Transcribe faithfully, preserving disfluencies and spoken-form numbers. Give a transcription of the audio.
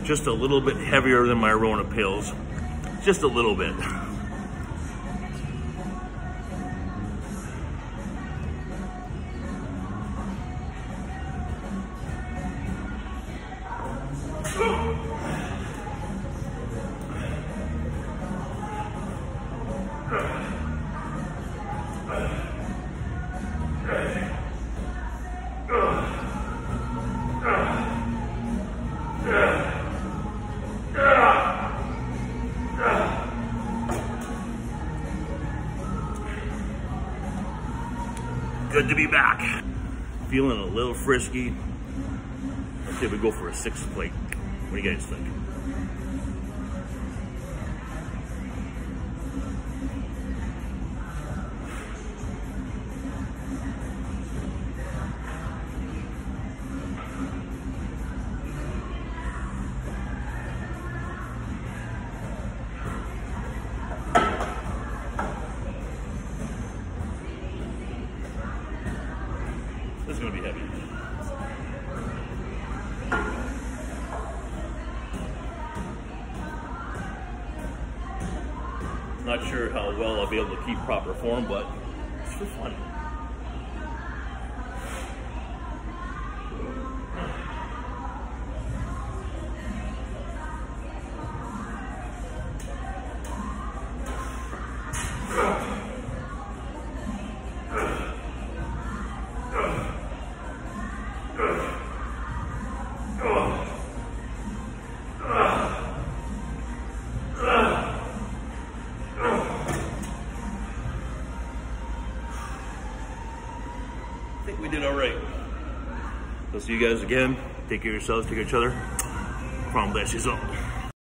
just a little bit heavier than my Rona pills. Just a little bit. Good to be back. Feeling a little frisky. Let's see if we go for a sixth plate. What do you guys think? This is going to be heavy. Not sure how well I'll be able to keep proper form, but it's for fun. I think we did all right. We'll see you guys again. Take care of yourselves, take care of each other. From bless you all.